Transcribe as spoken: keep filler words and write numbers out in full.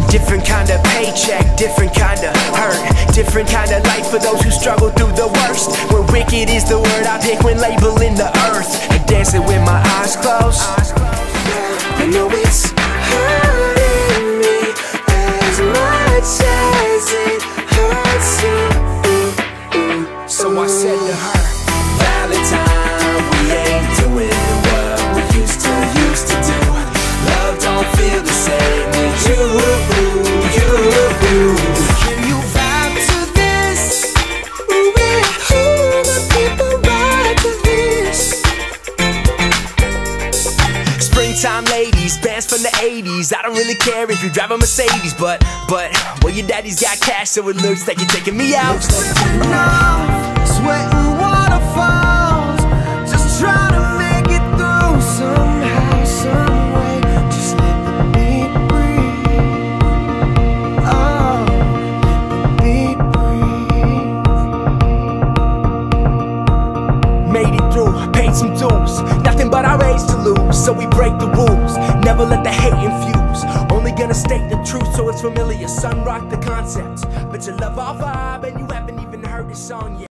Different kind of paycheck, different kind of hurt. Different kind of life for those who struggle through the worst. When wicked is the word I pick when labeling the earth. And dancing with my eyes closed. I know it's hurting me as much as it hurts you. So I said to her, Valentine, we ain't doing what we used to, used to do. Love don't feel the same with you, you. Can you vibe to this? Ooh, ooh, the people ride to this. Springtime ladies, bands from the eighties. I don't really care if you drive a Mercedes, but, but, well, your daddy's got cash, so it looks like you're taking me out. Looks like you're enough, sweating waterfalls, just trying to make it through somehow, some way. Just let the beat breathe. Oh, let the beat breathe. Made it through, paid some dues, nothing but our age to lose, so we break the rules. Never let the hate infuse, only gonna state the truth so it's familiar. Sun rock the concept, but you love our vibe and you haven't even heard the song yet.